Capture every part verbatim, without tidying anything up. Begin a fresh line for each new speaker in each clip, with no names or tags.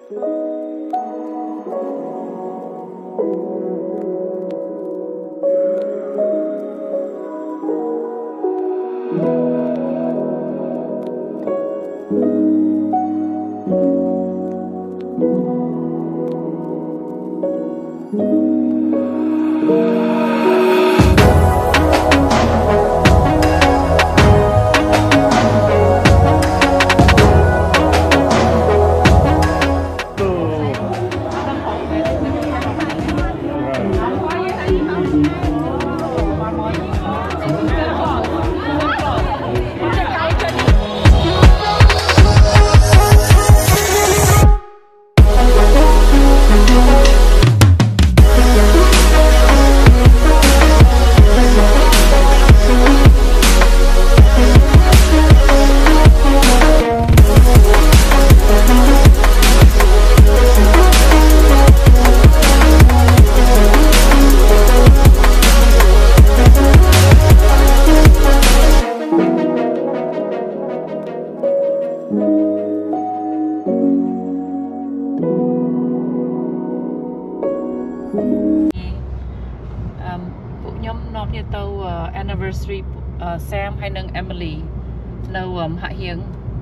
anniversary uh, Sam hay nâng Emily nâu um, Hạ Hiếng.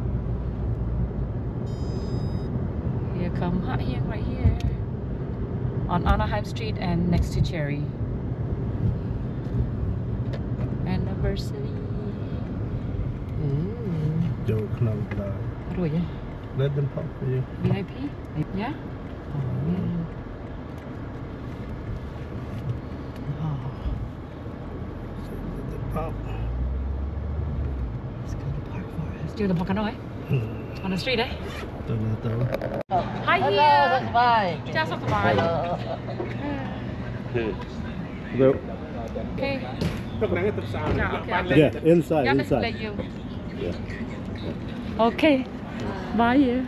Here come Hạ Hiếng right here on Anaheim Street and next to Cherry. Anniversary.
Joe Knum Drive.
Rồi vậy?
Let them pop for you.
V I P? Yeah? Oh, yeah.
Pop.
Let's go to the park for us. Do the park nói on the street, eh?
Tao tao.
Hi here.
Bye.
Cha sắp bye.
Hello.
Okay.
Yeah, inside,
Yeah,
inside.
let you.
Yeah.
Okay. Bye here.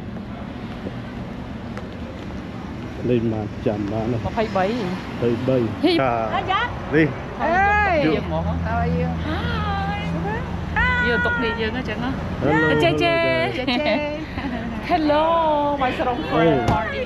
Lên màn chạm màn này.
Phải bay.
Bay bay.
Hi.
À, đi.
Hey.
How are you?
Hi. Giờ tục đi giờ nó chẳng á.
Hello.
Chê chê. Hello. My son for a party.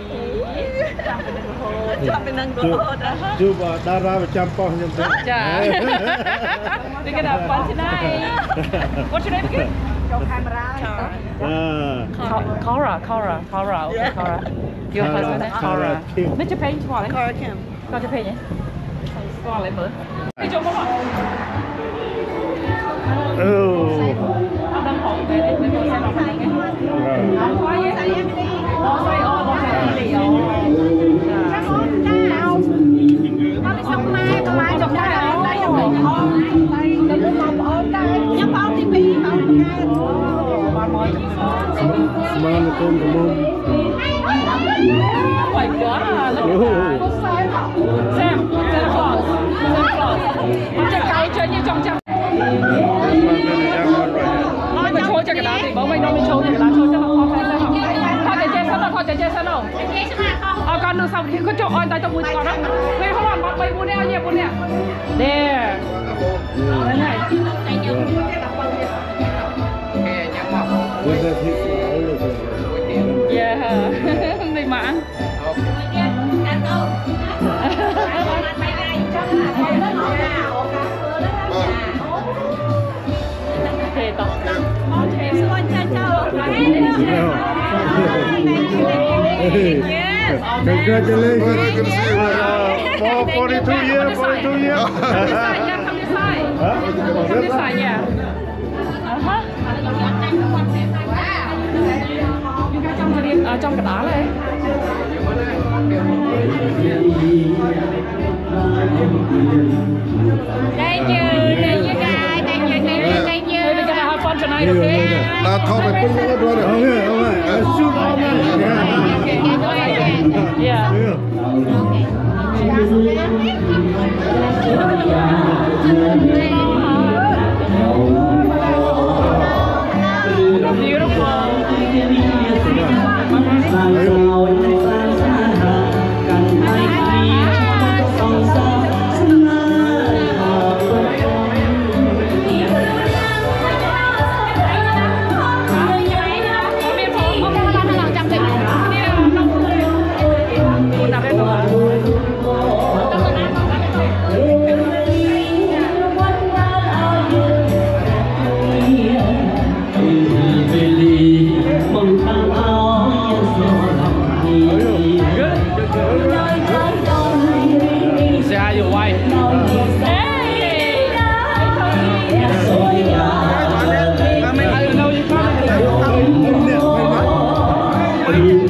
Chọn bên nâng đồ.
Chưa vào đa ra và chăm con nhân thế.
Chà. We're gonna have fun tonight. What's your name again?
Cho camera.
À.
Cora, Cora, Cora, okay, Cora. Your husband is Cora. Mister Payne, qua đấy.
Cora Kim.
Qua cho Payne nhé. Qua lại mở. Đi chỗ có hỏi.
Oh.
Đang hỏi về để để mình xem cái này. Qua vậy. Nó xoay ô, nó xoay đi ô. Chắc không nào. Nó đi xong mai, còn mai chồng đây ở đây trong này. Đừng có mong ôm đây. Nhắm ôm ti vi không nghe.
Semangat kamu.
Oh my god, look at that. Sam, Sam Claus. Sam Claus. Chắc cái chuyện như trong chắc. Nói mình show cho cái đá thì bố mình nói mình show cho cái đá show cho họ khó khăn sao không? Thôi để chơi sân đâu, thôi để chơi sân đâu. Ờ con được xong thì có chỗ ơi tay trong mũi con đó. Ngay không còn bay buôn nè, nhiều buôn nè. There. Đây này. Yeah. Đi mà. Thế to.
Congratulations. For forty-two years, forty-two years.
Come this side, yeah, come this side.
Huh?
Come this side, yeah. Uh-huh. Ở trong cái đó này. Thank you, thank you guys, thank you, thank you, thank you. We're gonna have fun tonight, okay?
Now talk about put it brother. Okay, all right. I shoot all that.
Yeah.
Yeah.
Beautiful.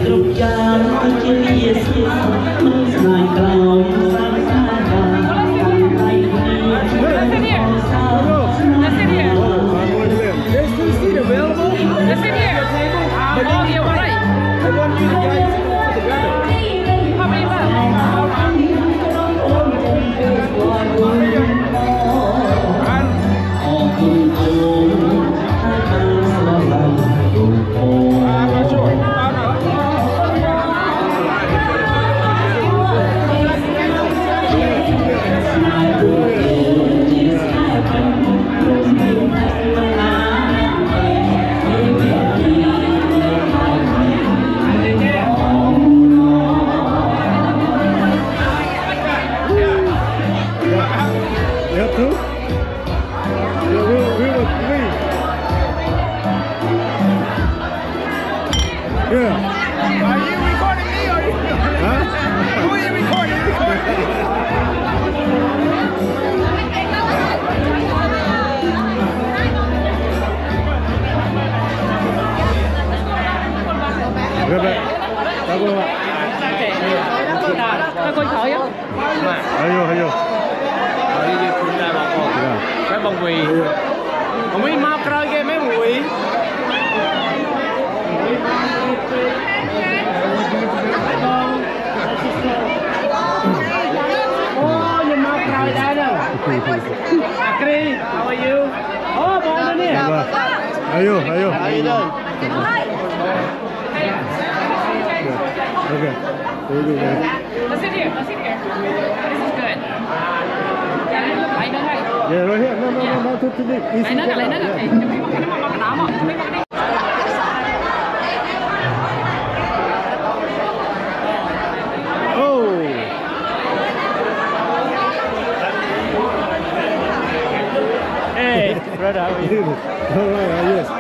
Ayo, ayo.
Đi đi cũng ra bà con. Cái bông quỳ. Không biết mau cày cái mấy quỳ. Oh, you mau cày đây đâu. Akri, how are you? Oh, boleh ni.
Ayo, ayo.
Ayo.
Okay. Very good.
Let's sit here. Let's sit here. This is good. Lấy nữa này.
Yeah, right here. No, no, no, not too big.
Lấy nữa, lấy nữa. Thì chúng mình cái nó mà nó mà.
Oh.
Hey, brother, how are you?
All right, yes.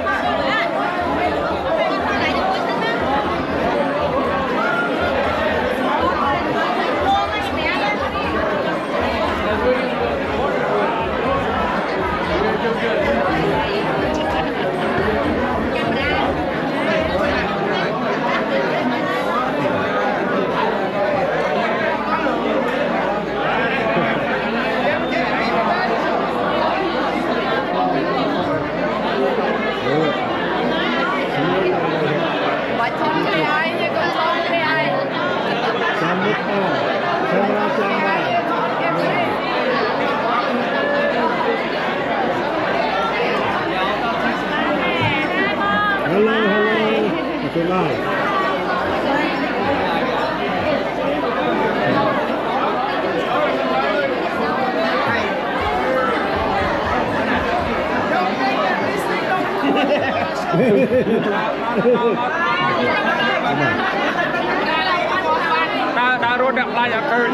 Hello, hello. Okay, live.
Ta ta rốt đậm lại à cơn.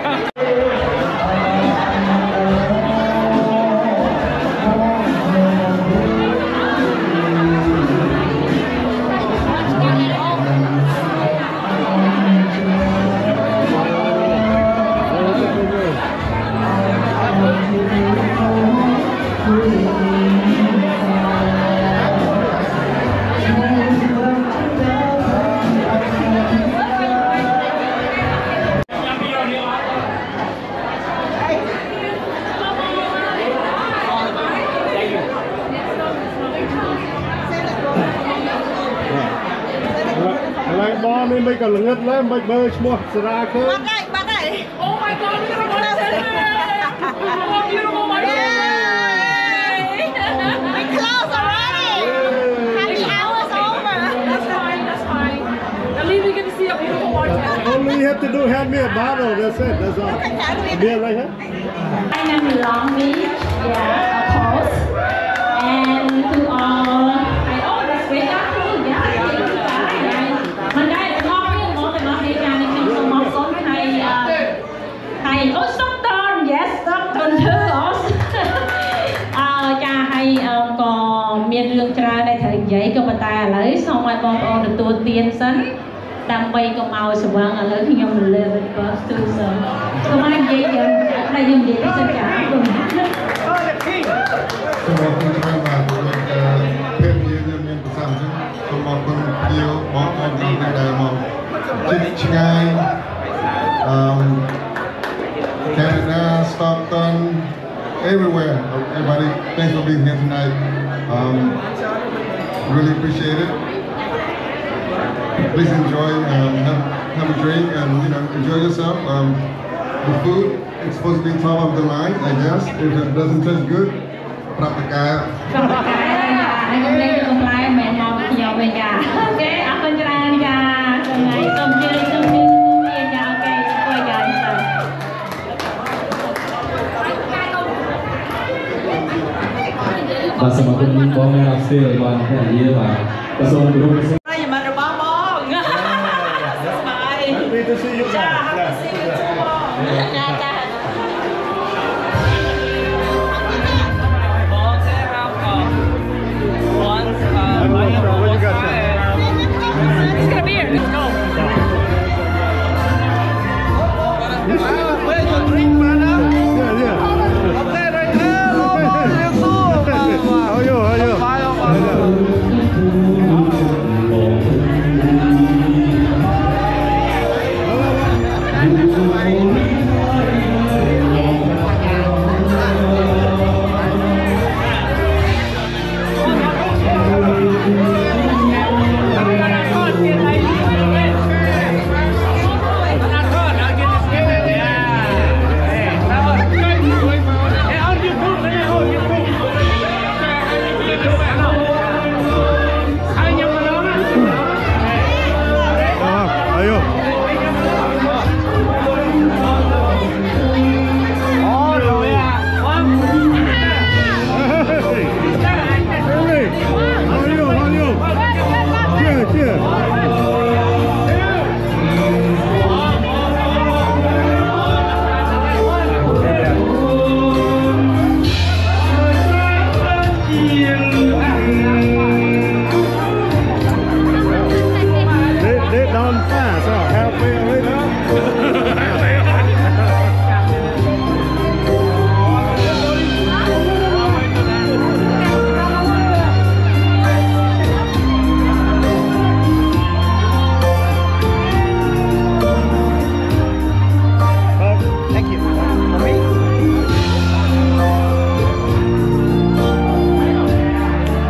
Mình bây giờ ngất lên, mình bơi một ra khơi.
Bác ơi, bác ơi.
Oh my God, look at my God. Beautiful, my God.
We close already. Happy hour's over.
That's fine, that's fine. At least we get to see a beautiful water.
Only you have to do hand me a bottle, that's it, that's all. Beer right here?
I am in Long Beach, yeah, of course. And to all, I always wake up to, yeah, mình đây là ngon với một cái món đi ra nên mình không mong có thầy thầy có Stockton, yes, Stockton thứ cha hay còn miền lương tra đây thời giấy cho bà ta lấy xong rồi con con được tua tiền sẵn đang bay con màu sờ vàng ở lớn thì nhau mình lên với tu sờ không ai dễ dàng đây dùng gì để sẽ trả luôn.
Hãy subscribe cho kênh Ghiền Mì Gõ để không bỏ lỡ những video hấp dẫn.
thanks for being here tonight. Um, really appreciate it. Please enjoy, um, have, have a drink, and you know, enjoy yourself. Um, the food, it's supposed to be top of the line, I guess. If it doesn't taste good, prap the guy.
Anh cũng lên cùng lại mẹ mò nhiều về nhà. Ok, anh con trai anh nhà, hôm nay tôm chơi tôm chơi tôm chơi nhà. Ok, quay nhà anh ta.
Và sớm một tuần có mẹ học sinh và thầy gì và và sớm một tuần.
Ai mà được bao bông. Bye.
Happy to see you
Dạ,
back.
happy to see you too.
Dạ, dạ.
What you got there?
Let's get a beer. Let's go.
Where's your drink, man? Yeah, yeah.
Okay, right there.
How are you? How are you?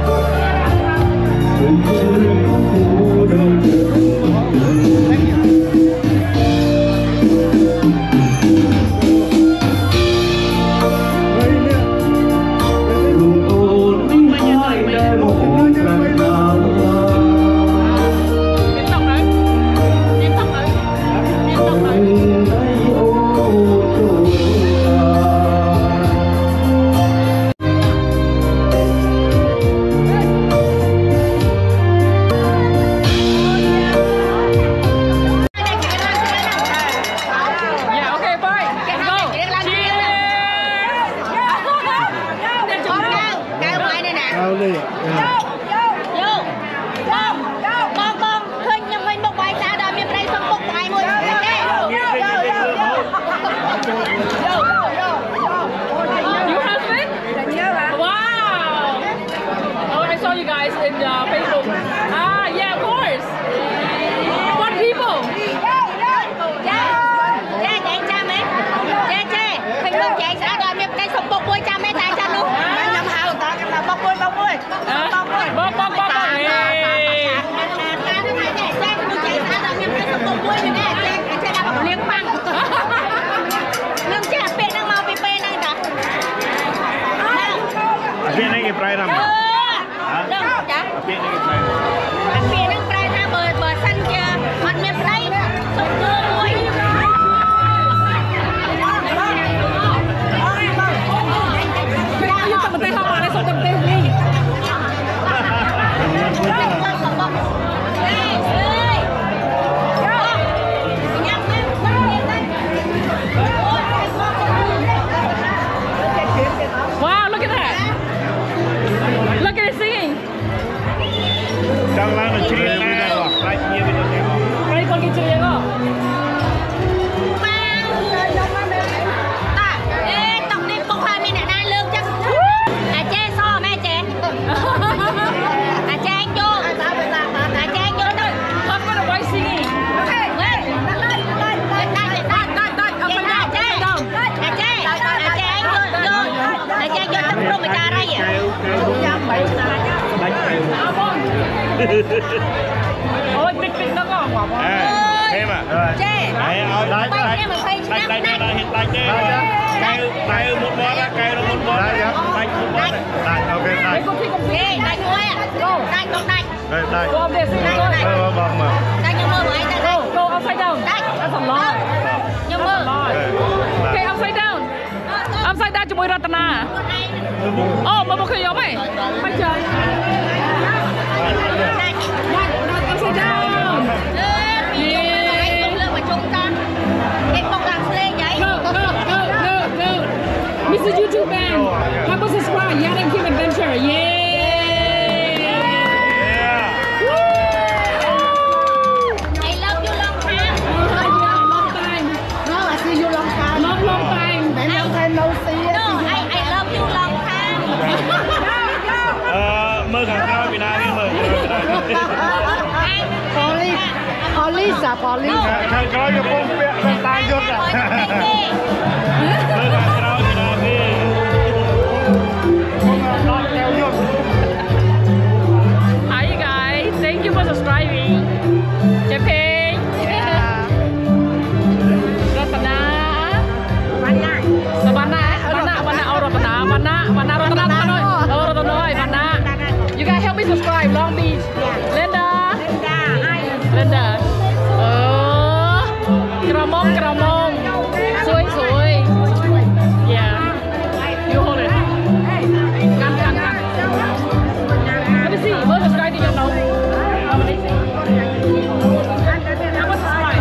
Thank you.
Ôi, tích tích nó có quả bò.
Thêm à?
Chê.
Đấy, ơi,
Bay em mà bay
Đây, đây, đây, đây, hiện tại đây. Cây, cây một món á, cây một món.
Đây nhá.
Đây, một món này.
Đây, ok, đây.
Ê, đánh thôi ạ. Go. Đánh, go, đánh.
Đây, đây.
Go up there, see
Đây,
go.
đây.
Ờ, vâng mà.
Đánh nhưng mơ với anh ta đây.
Go, go upside down.
Đánh.
That's a lot.
Nhưng mơ.
Đây.
Okay, upside down. Upside down ជាមួយរតនា អូមកមកឃើញយកហ៎មកchơi. Upside down. Mister YouTube Man, help us subscribe. Yadam Kim Adventure. Yeah. Woo.
I love you long time.
Long time.
No, I see you long time.
Long long time.
Long time no see. No, I I love you long time.
Ờ, mơ thằng cao Việt Nam đi, mơ
Police, police à, police.
Thằng có cái bông bẹ thằng ta nhốt à.
mơ thằng cao Việt Nam đi.
Nó kéo nhốt.
Hi you guys. Thank you for subscribing. Japan. Ratana.
Mana?
Savannah. Vanna. Vanna. Oh, Ratana. Vanna. Vanna. Ratana. Ratana. Oh, Ratana. Vanna. You guys help me subscribe. Long Beach. Linda. Linda. Oh. Kramong. Kramong. Sui. Sui. Yeah. You hold it. Gan. Gan. Gan. Let me see. Where's the subscribe to your nose? Let me see. How much subscribe?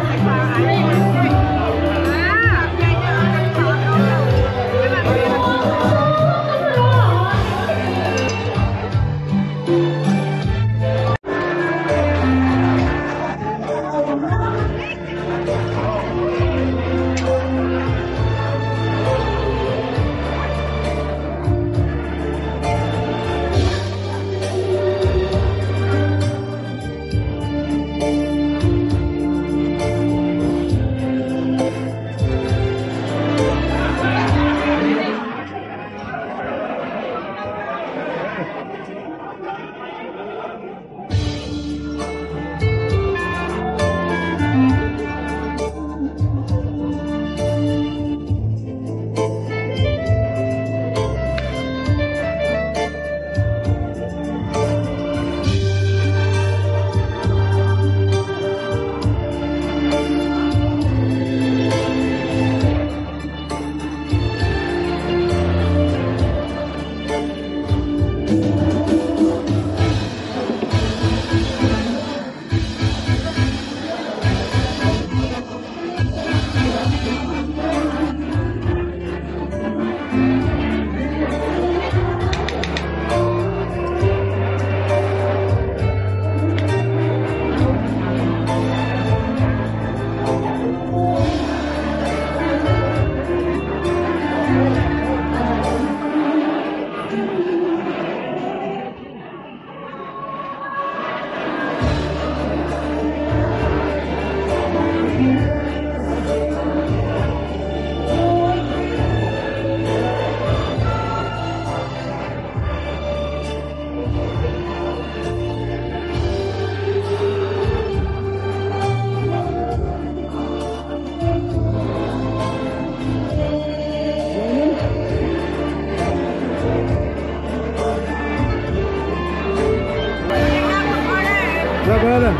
brother.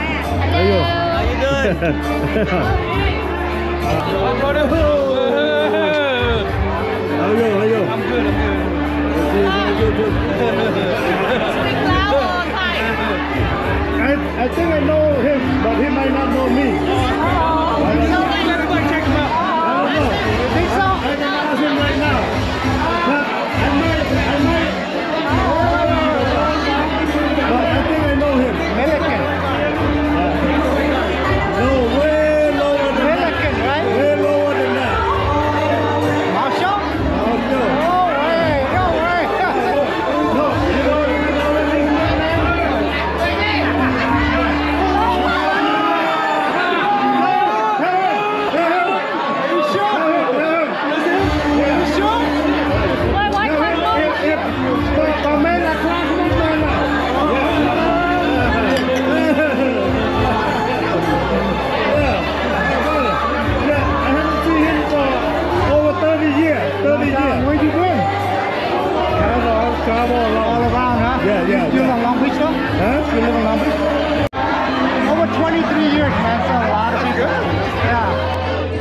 How you?
How you doing? Oh, brother.
How you? How you?
I'm good, I'm good.
Speak loud, Thai.
I, I think I know him, but he might not know me. I don't know.
Everybody check him out.
I don't know.
Think so?
I can ask him right now. But I might, I might. But I think I know him. American. No, way lower than American, that. Right? Way lower than that.
Marshall?
Marshall.
No way, no way.
No, you know, you know what his name is? twenty-three years, man. So a lot of people. Yeah.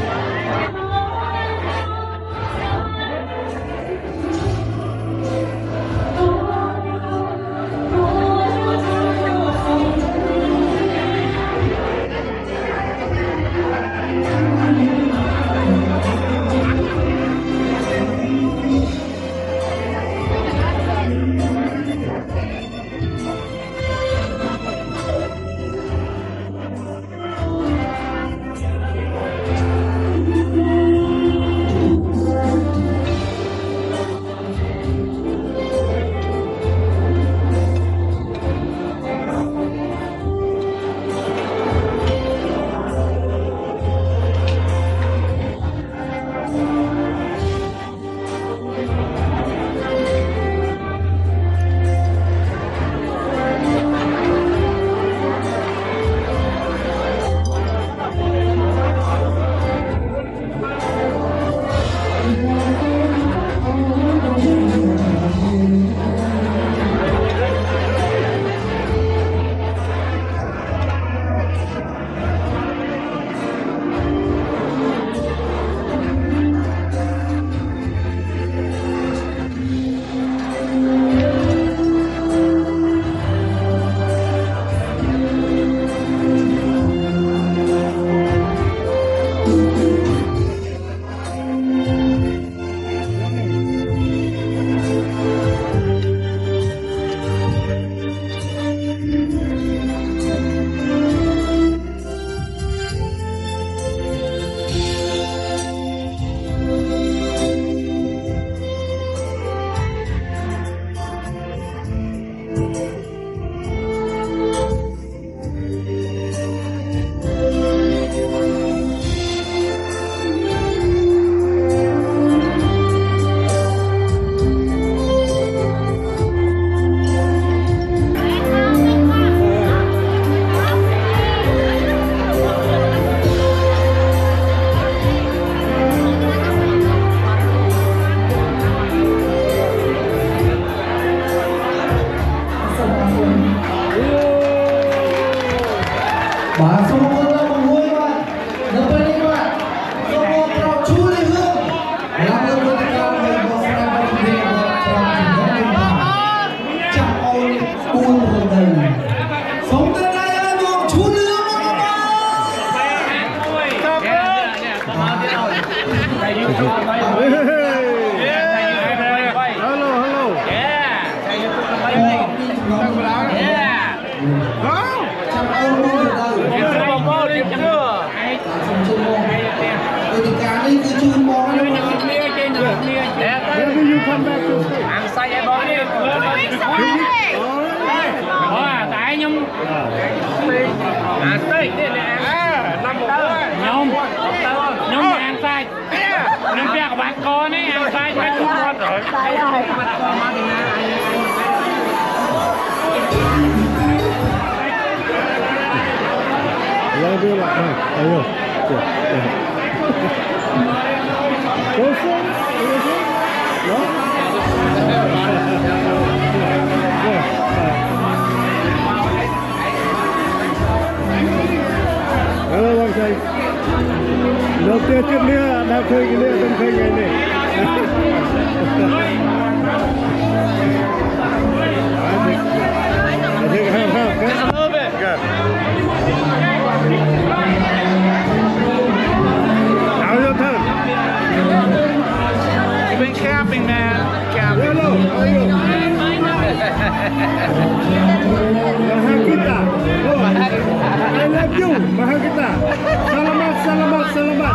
Và số một con mong vui các bạn, đập bên đi các bạn, số một trò chú đi hương, làm được một cái cao người có sẽ làm được gì một trò chỉ có mình bà, chẳng ôi buồn một đời, sống tới đây là một chú lương các bạn.
Hello, hello. Maybe you come back to stay.
Ăn say em bó đi. Ờ, tại nhung. À, stay đi nè. À, năm một nhung. Nhung ăn say. Nên việc bạn con ấy ăn say cho chúng con rồi. Sai rồi.
Love you like that. Ayo. Go for it. No? Hello, Wang Sai. Đầu tiên trước nữa, đã khơi cái nữa, không khơi ngày này. I think I have, have.
Just a little bit.
Good. Now your turn.
You've been camping, man. Camping.
Hello, how are you? Mahakita. Oh, I love you, Mahakita. Salamat, salamat, salamat.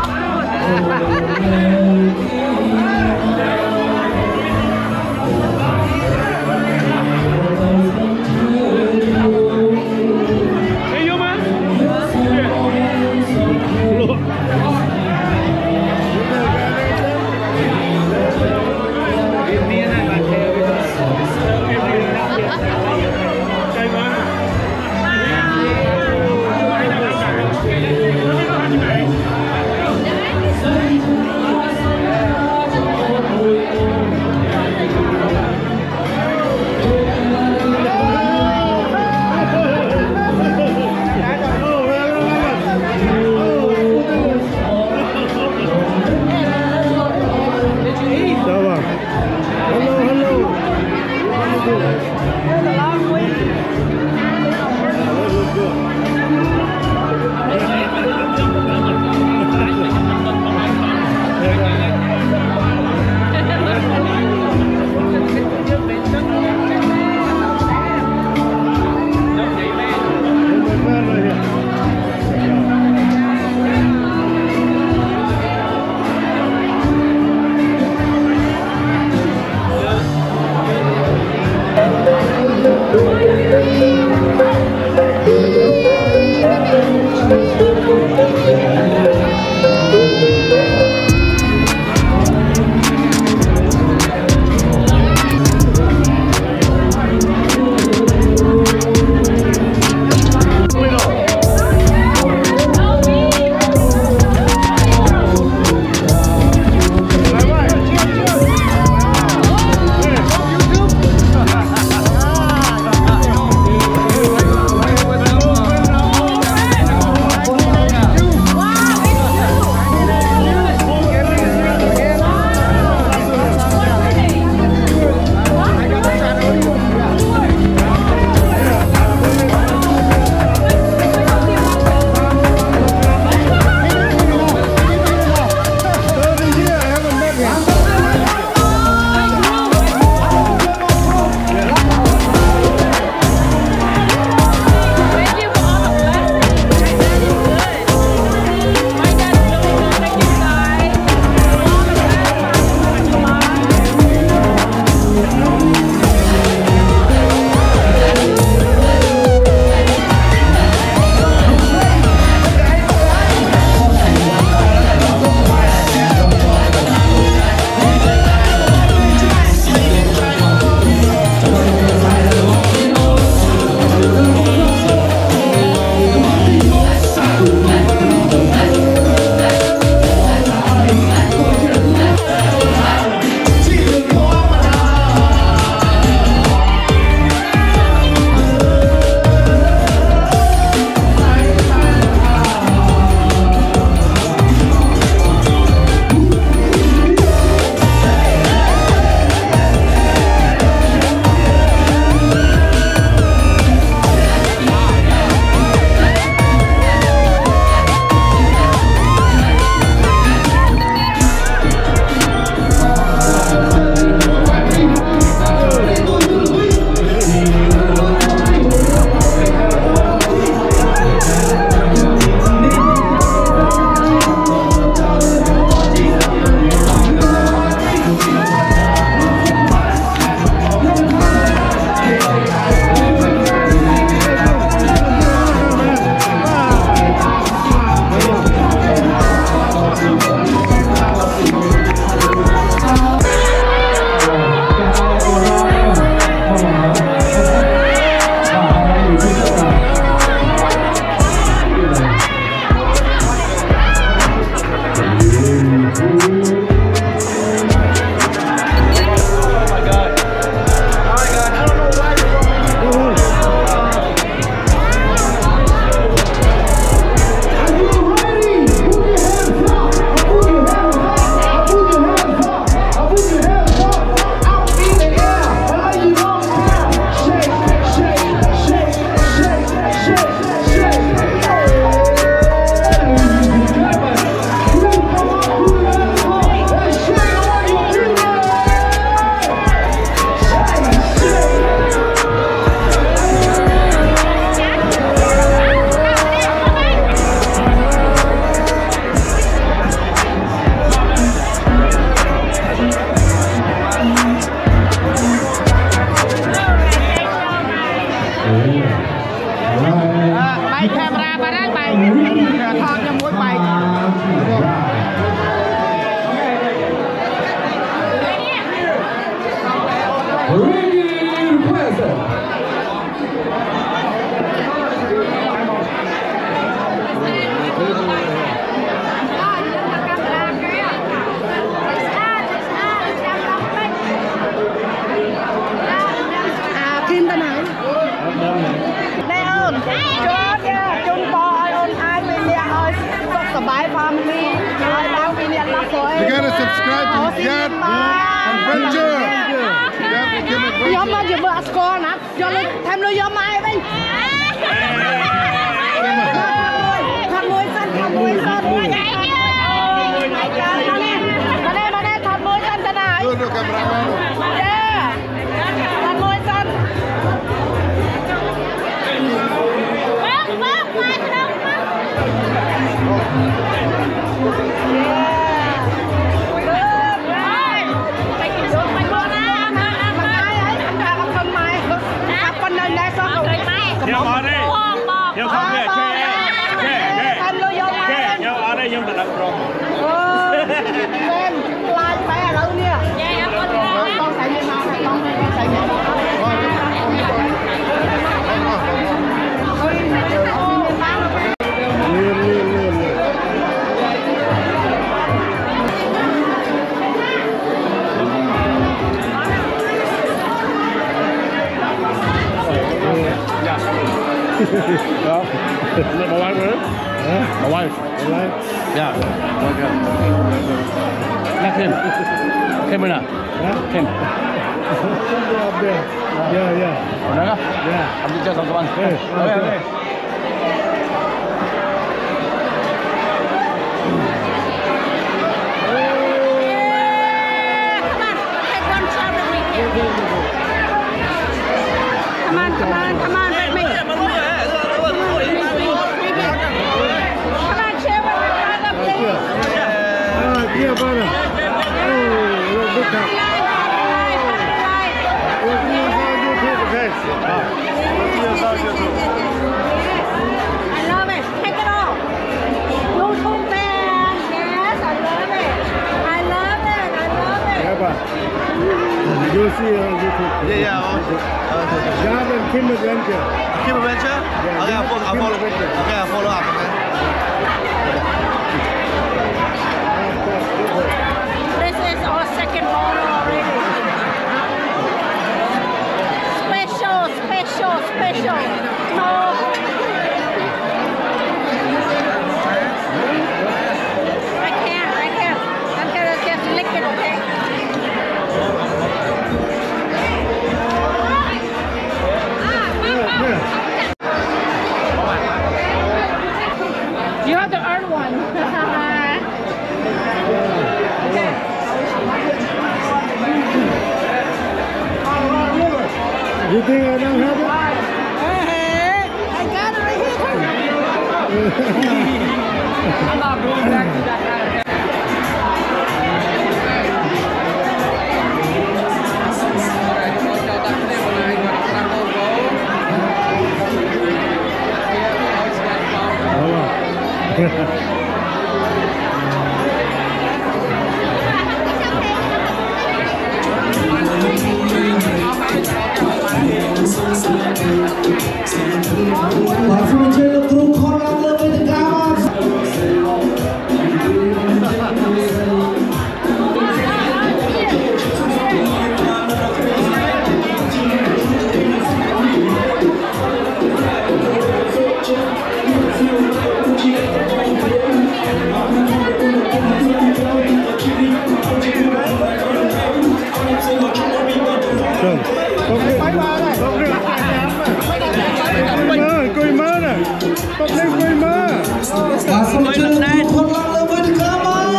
Hey, you man.
Hãy subscribe cho kênh Ghiền Mì Gõ để không bỏ lỡ
Vô coi đi. Vô coi My wife, right? Huh?
My wife.
My wife?
Yeah. Okay. Let him. Thêm bên nào?
Huh?
Thêm.
Up there. Yeah, yeah.
Ở đây á?
Yeah.
Anh đi chơi xong các bạn.
Hey,
Ok,
okay.
ok.
Come on, come on, come on, let me. Come on, share with my brother, please.
Ah, yeah, brother. Oh, look, look at. Look, here's how you take the face. Ah. Here's how you do it.
I love it. Take it all. YouTube man. Yes, I love it. I love it. I love it.
Yeah, but you see on YouTube.
Yeah, yeah.
John and Kim Adventure.
Kim Adventure?
Yeah,
Okay, I'll follow, I'll
Kim
follow,
Adventure.
okay, I'll follow up. Okay.
This is our second photo already. Special, special, special. So, I can't, I can't. I'm gonna just lick it, okay? You have to earn one.
You think I don't have it?
I got it right here.
I'm not going back to that guy.
Và xin chơi được group con lắm lên với tất cả
Cười mơ nè, tập lên cười mơ.
và xin chơi được group con lắm lên với tất cả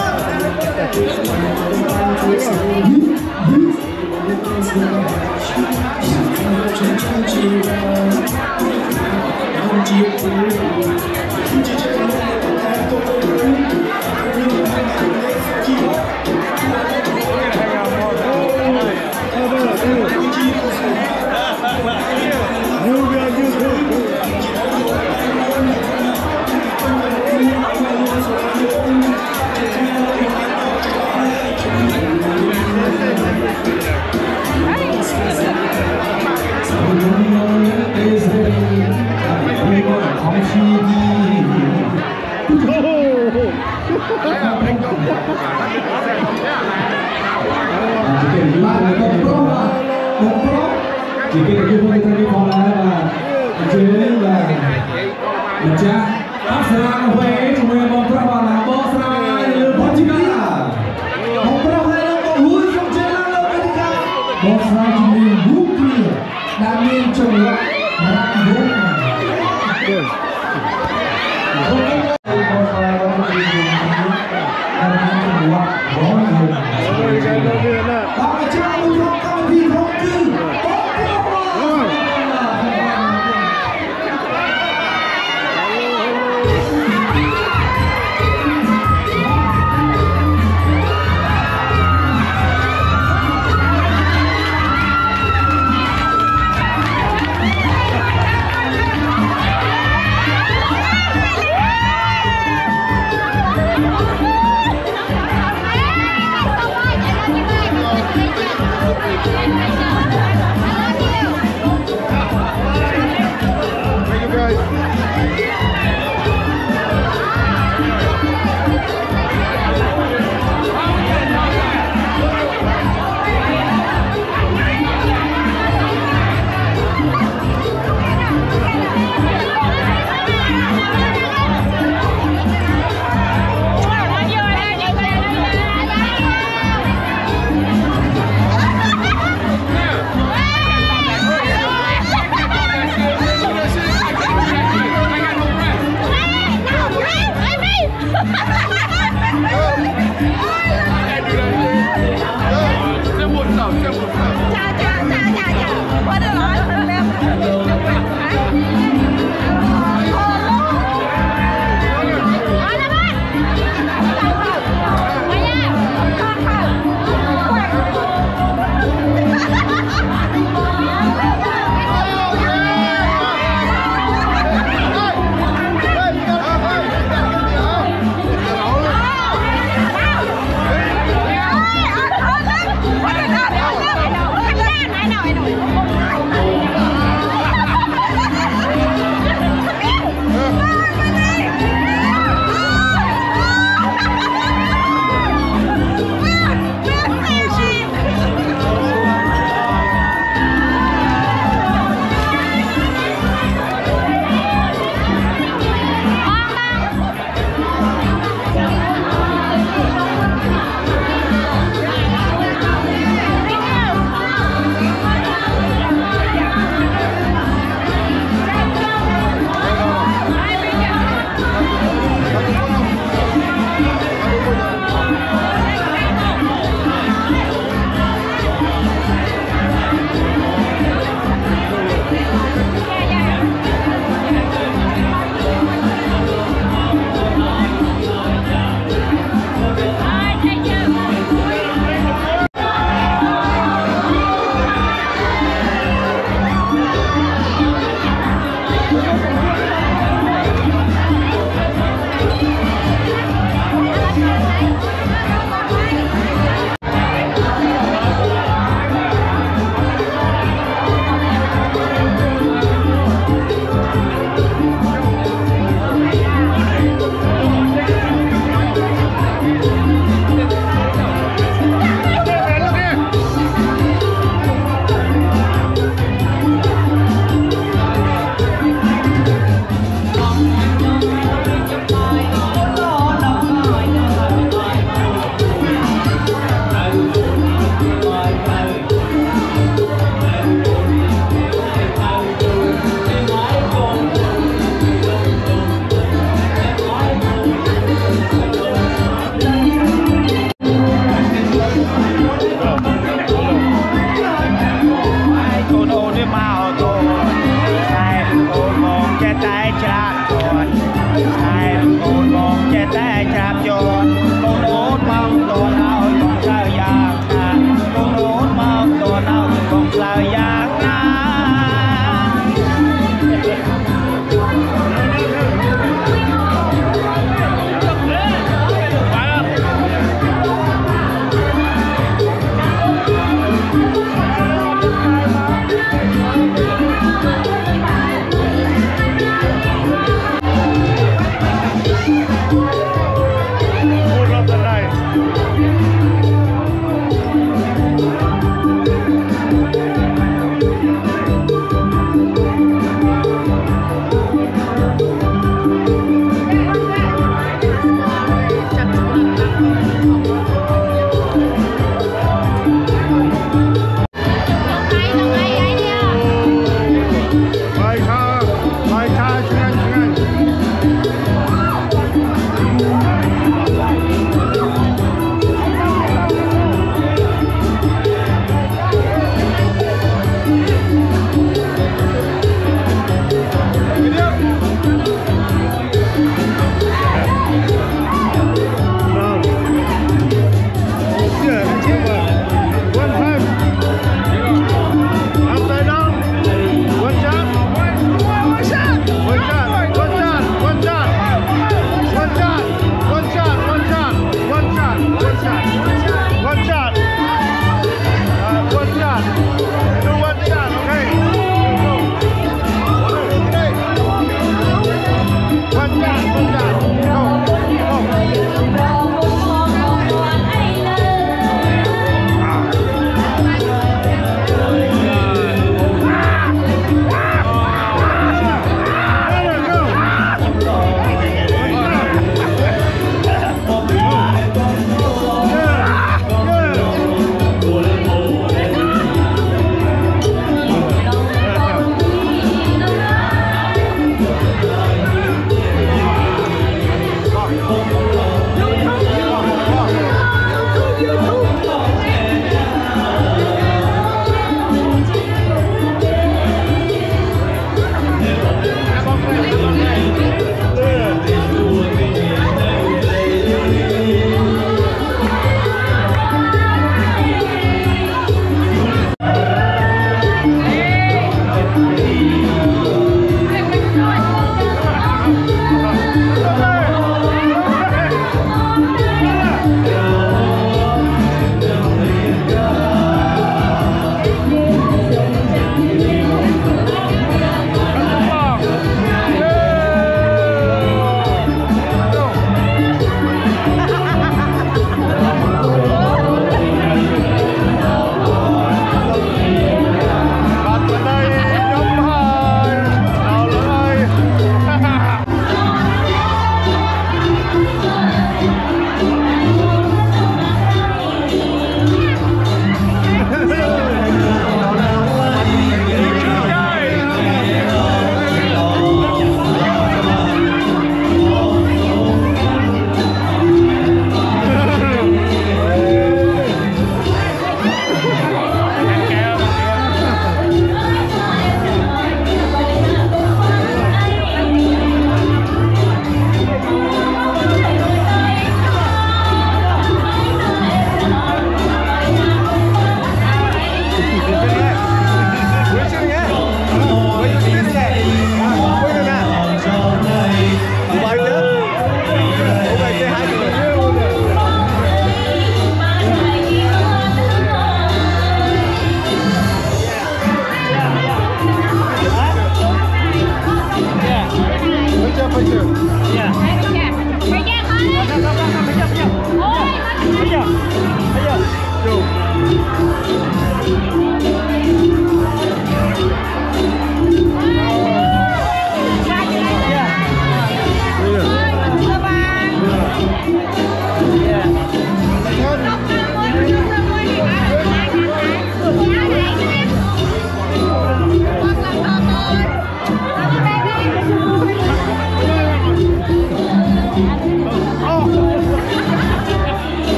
chỉ biết là chúng tôi thay vì phòng là là chế là được chưa áp sang về chúng tôi mong ra vào là boss ra lưu bó chỉ cả mong ra hai là mong húi trong chế là lưu bó chỉ cả boss ra chúng mình vũ kia đã nên trong lại ra vũ boss ra có một gì đó là nên trong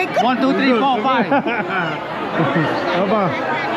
One, two, three, four, five.
Apa?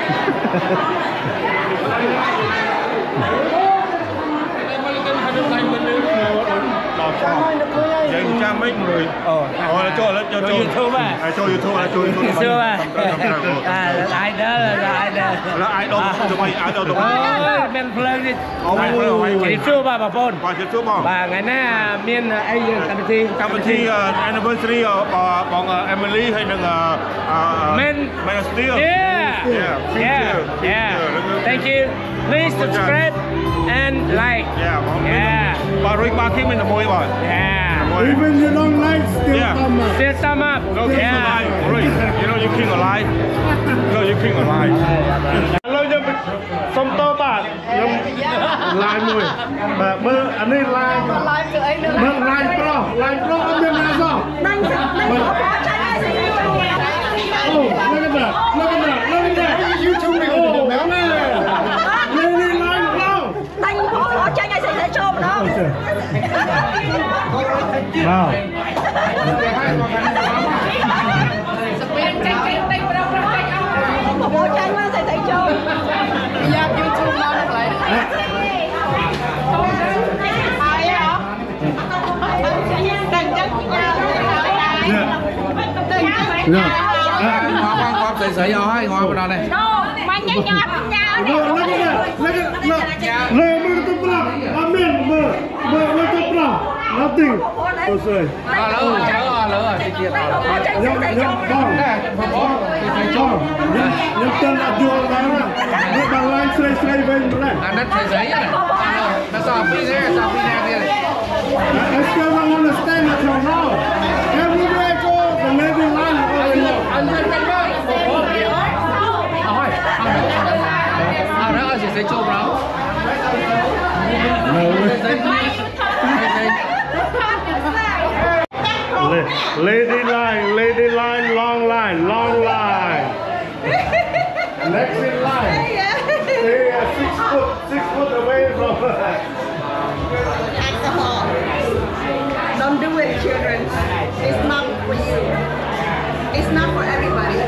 Vậy cha mấy người ờ là cho là cho cho YouTube à cho YouTube à cho YouTube à
à ai đó là ai đó
là ai đâu tụi mày ai đâu tụi mày
bên phơi đi cái chưa ba bà phone
qua YouTube không
bà ngày nay miền Asian Campuchia
Campuchia anniversary của bọn Emily hay là
men
men still
yeah yeah yeah thank you please subscribe and like
yeah
yeah
bà Rick bà Kim mình là môi bà
yeah
Even you don't like, still
Yeah.
come up.
still thumb up
no king
yeah
alive Rick you know you king alive no you king alive
เราจะไปส้มโตบาทยังลายมวยแบบเมื่ออันนี้ลายเมื่อลายโปรลายโปรก็เป็นลายซ้อโอ้แล้วก็แบบแล้วก็แบบแล้วก็แบบยูทูบโอ้แม่เลยนี่ลายโปร
Đánh phó phó tranh ai sẽ cho mà đâu.
Wow.
Phó tranh mà sẽ thấy cho. Dạ YouTube nó được lại. Ai hả? Đừng chắc
Ngó quan quan sợi sợi ho ngó bên đó này.
mà nhanh nhọt nhau nè.
Le mơ tu pra, amen mơ, mơ mơ tu pra, nothing. Tôi sơi.
À lỡ cháu lỡ rồi thì kia tao.
Nhâm nhâm bong, bong, bong. Nhâm nhâm tên Abdul Rahman. Dia bang lain serai-serai bain benar.
À đất sợi sợi này. Nó sao phi thế, sao phi thế kia này.
I still don't understand it till now. Every day I go the lady line.
Anh anh anh ơi. À hỏi. À đó là sợi châu bro.
Lady line, lady line, long line, long line. Next in line. Stay uh, six foot, six foot away from her.
Alcohol. Don't do it, children. It's not for you. It's not for everybody.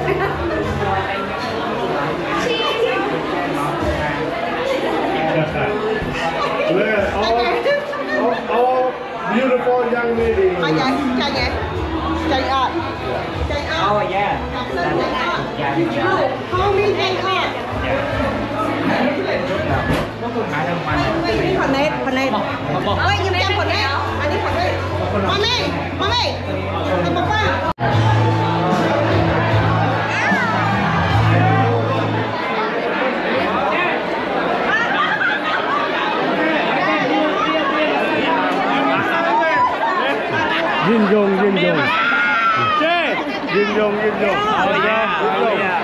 Look, all, all, all beautiful young ladies.
Ai vậy? Chạy vậy? Chạy ọt. Chạy ọt.
oh yeah
Học sinh chạy ọt. Không đi chạy ọt. Ini panet, panet. Oh, ini macam panet. Ini panet. Mami, mami. Apa apa?
Yin Yong, Yin Yong. Yin Yong, Yin Yong.
oh yeah oh yeah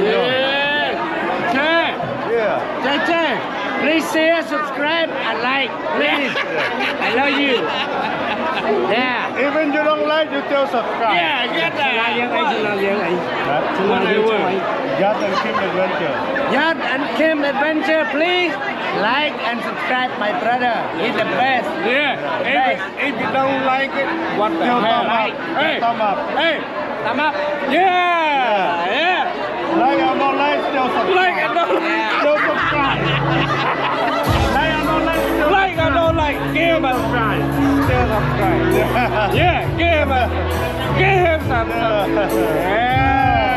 Che Che Che please share subscribe and like please I love you yeah
Even you don't like, you still subscribe.
yeah nhất là dân ấy xin là dân ấy xin là dân ấy
Yacht and Kim Adventure.
Yacht and Kim Adventure, please like and subscribe my brother. He's the best. Yeah. If, if you don't like it, what the
Still
hell?
thumb up.
Like, hey,
Thumb up.
hey, thumb up. Yeah, yeah.
Like or not like, still subscribe.
Like and don't like,
Still subscribe. Like or not like, still
like or don't like, give him a subscribe.
Still subscribe.
Yeah, give him a, give him some. Yeah.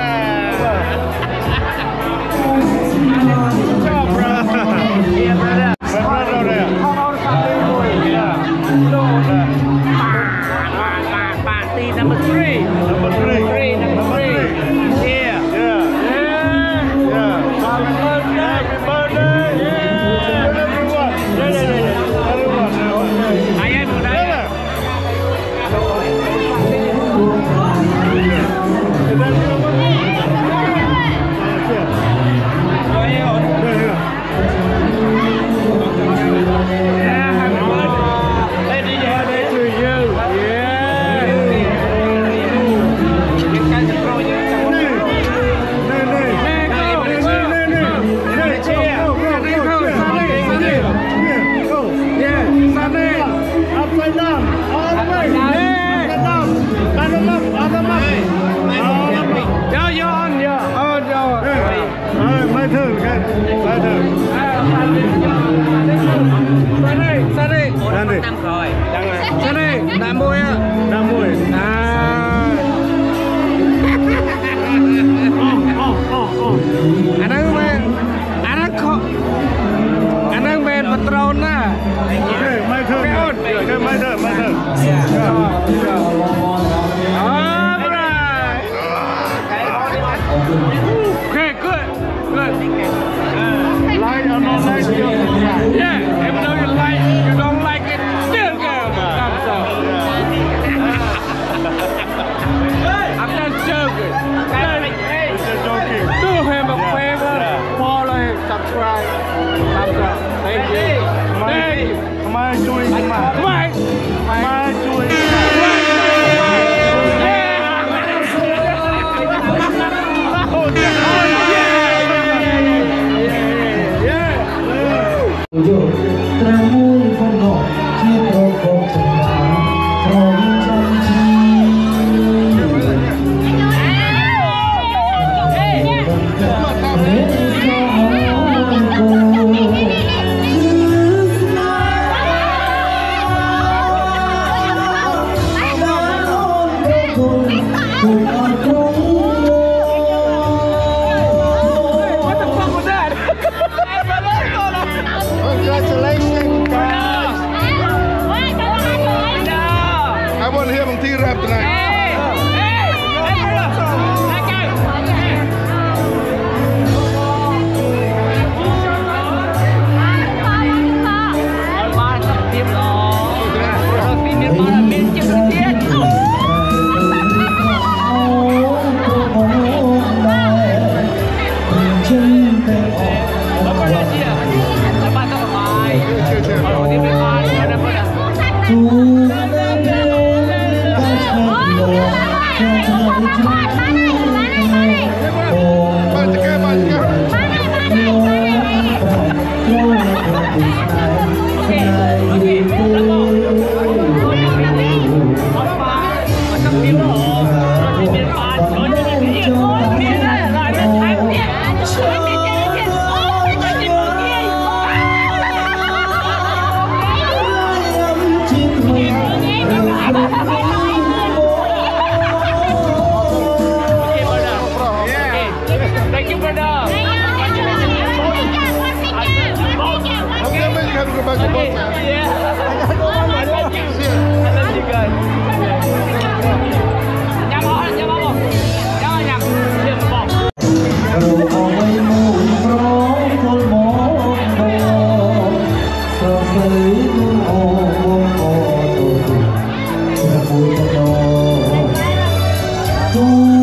Good job, bro.
Yeah, brother.
My brother there.
Party number three.
Number three.
Three, number three. Yeah.
Yeah.
Yeah.
Yeah.
Happy birthday.
Happy birthday. Yeah. Everyone.
Yeah, yeah, yeah, yeah.
Everyone. Everyone.
I am today.
Is that your one? Yeah. Congratulations, guys. I want to hear from T-Rap tonight.
Thank you, brother.
Okay, man, you have to go back to both, man.
Yeah. I love you. I love you guys. Nhắm hả? Nhắm không? Nhắm hả? Nhắm. Nhắm không?
Tôi